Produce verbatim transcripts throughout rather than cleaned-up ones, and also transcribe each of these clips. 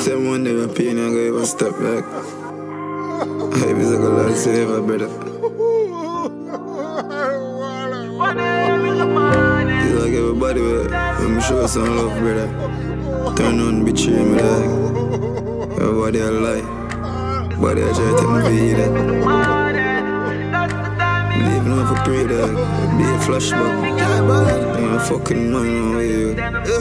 Some one day my pain and go ever stop like I was like a lot of silver, brother. You like everybody with I'm sure some love, brother. Turn on, betray me like everybody a lie, but I try to take me for that. Believe now for pray that be a flashback. I'm a fucking man over you.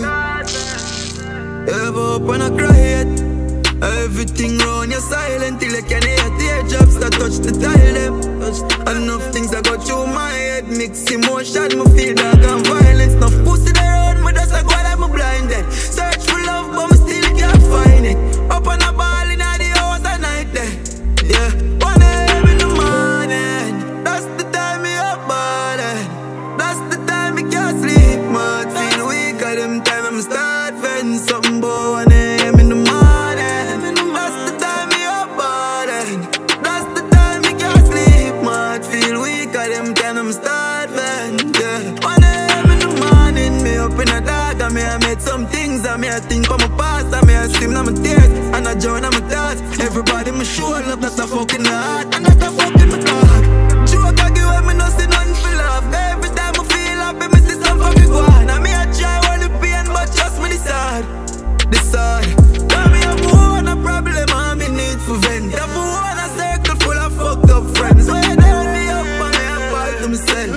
Ever up when I cry yet? Everything round you silent till you can hear teardrops that touch the tile them. Enough things that go through my head, mix emotion, me feel dark and violence. Enough pussy there around me, that's like what I'm blinded. Search for love but me still can't find it. Up on a ball in the hours at night there. Yeah, one a m in the morning, that's the time me up ballin'. That's the time me can't sleep, man. Feel weak at them time I'm start venting something boy. One a m in the morning, that's the time me up ballin'. That's the time me can't sleep, man. Feel weak at them time I'm start venting. Yeah, one a m in the morning, me up in the dark and me I made some things and me I think for my past and me I swim on my tears and I drown on my thoughts. Everybody me show love, that's a fucking heart and that's a fucking my dog. Joke I give up, me no see nothing for love. Every time I feel happy, me see some fucking go on. And me I try all the pain, but trust me this hard, this hard. Now me have one a problem and me need for vent. Have one a circle full of fucked up friends. Where they hold me up and me apart to myself.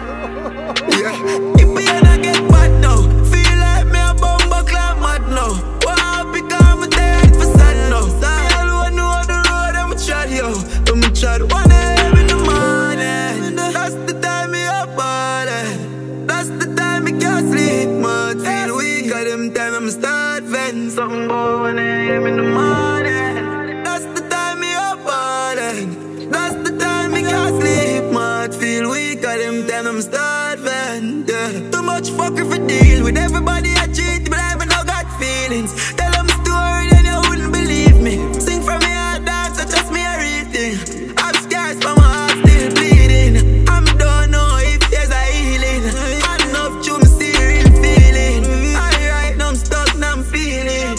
Yeah, if me and I get bad now, feel like me a bumbo clown mad now. Wow, because me dead for sad now. So I alone know the road I'm a trod, yo. I'm a trod one a m in the morning. That's the time me up ballin'. That's the time me can't sleep, man. Feel weak at them time I'm start venting something boy. One a m in the morning, that's the time me up ballin'. That's the time me can't sleep, man. Feel weak at them time I'm start venting. Yeah. Too much fucker for deal with everybody I cheat, but I haven't no got feelings. Tell them story then you wouldn't believe me. Sing from me heart, dance, so trust me a real thing. I'm scared but my heart still bleeding. I don't know if there's a healing. Enough to me see real feeling. I right now I'm stuck now I'm feeling.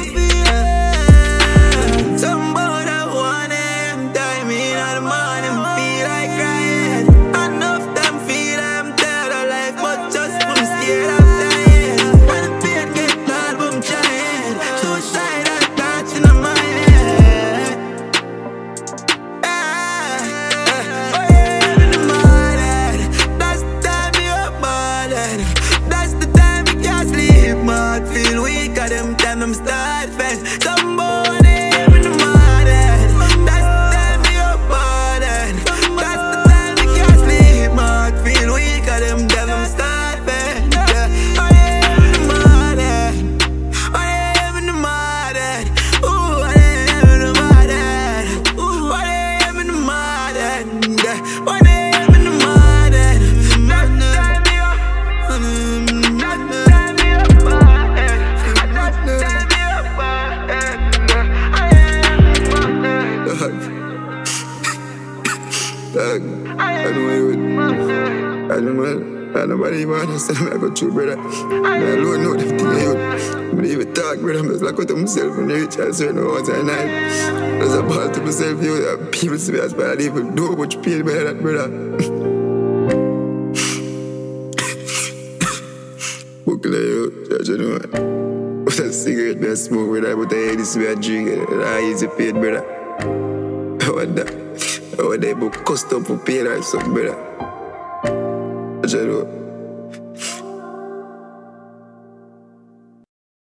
Yeah. Some boy that one a m time in the morning feel like crying. Enough time feel I'm tired of life, but just I'm scared of dying. When the pain get hard but I'm trying. Suicidal thoughts in my head. Oh yeah, in the morning, that's the time me up ballin'. That's the time me can't sleep, man. Feel weak at them time I'm start fast. Some boy in the morning, that's the time me up ballin'. That's the time me can't sleep, man. Feel weak at them time I'm start fast. Yeah, oh yeah, in the morning, oh yeah, in the morning, ooh, oh yeah, in the morning, ooh, oh yeah, in the morning, yeah, oh yeah, in the morning. That's the time me up, that's the time me up, that's the time me up, oh yeah, Dog, I know you would. I don't know, I nobody even understand me. I got you, brother. I alone know the thing you would. But even talk, brother, I'm just like with myself when you reach a certain hours at night. There's a ball to myself, you know, people see me as bad, I didn't even know how much pain by that, brother. Buckle you, judge you know. With a cigarette, me a smoke, brother, but I hear this way I drink it. I easy pain, brother. I want that. I want that book custom for pain or something, brother. Judge you know.